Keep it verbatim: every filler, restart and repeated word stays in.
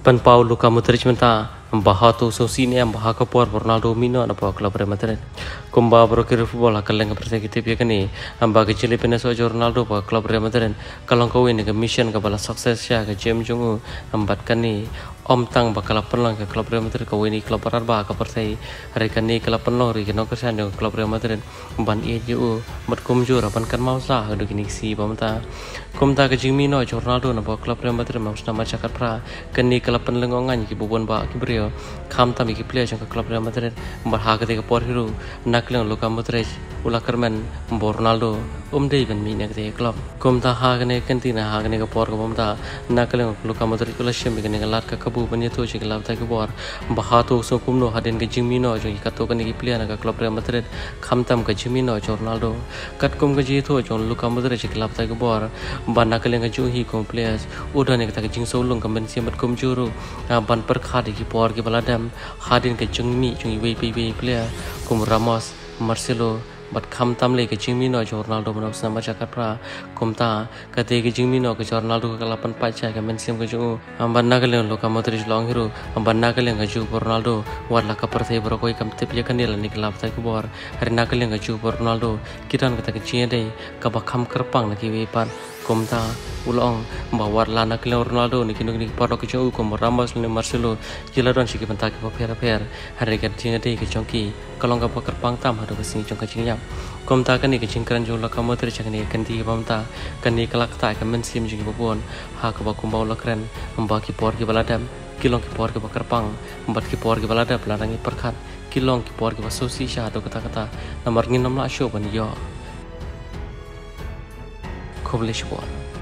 Pan Paul Luka Modric menta bahato sosini am bahaka por Ronaldo mino na pa klub Real Madrid kumba bro kiri football akalenga perspektif ya kani am bagi chile penaso Ronaldo pa klub Real Madrid kalong kau ini ke mission ke bala sukses ya ke James Jungu am bat kani om tang bakal pelang ke klub Real Madrid kau ini klub arba ke pertai hari kani klub pelang ri kena kesan dengan klub Real Madrid ban ia ju mat kumjur ban kan mau sah ada kini si pamta kumta ke Jimino Ronaldo na pa klub Real Madrid mau nama cakat pra kani klub penlengongan ki bubon ba ki brio kam tami ki player jang ke klub Real Madrid berhak ketika por hero naklang Luka Modric ula kerman bo Ronaldo um dei ban mi nak te klub kumta ha kene kantina ha kene ke por ko pamta naklang Luka Modric ula shem kene lat ka kabu ban yeto chi klub ta ke bor bahato so kumno haden ke Jimino jang ka to kene ki player na klub Real Madrid kam tam ke Jimino Ronaldo kat kum ke jeto jang Luka Modric chi klub ta ke bor ban naklang ke ju hi kom players udah ne ka jing so lung kam ben siamat kum juru ban per khadi ki por ke baladam hadin ke jungmi jungi we pe we player kum Ramos Marcelo bat kham tam le ke Jimino Ronaldo mana sama jakat pra kumta kate ke Jimino ke Ronaldo ke lapan pacha ke mensim ke ju amban nakale Luka Modric long hero amban nakale ke ju Ronaldo wala ka perthai bro koi kam tip ya kanila ni klap ta ke bor hari nakale ke ju Ronaldo kiran ke ta ke chede ka ba kham kerpang na ki we pan kumta ulong bawar lana kilo Ronaldo ni kinu ni paro ke jauh kum Ramos ni Marcelo jila don siki bentak ke per per hari kan jinga dei ke jongki kalong ka pakar pang tam hadu besi jong ka jingyam kumta kan ni ke jingkran jo Luka Modric ni kan di pamta kan ni kelak ta ke men sim jingi babon ha ka ba kum baula kren amba ki por ki baladam kilong ki por ke pakar pang empat ki por ke balada pelarangi perkhat kilong ki por ke basosi sha hadu kata kata nomor ngin namla show ban yo Koblish War.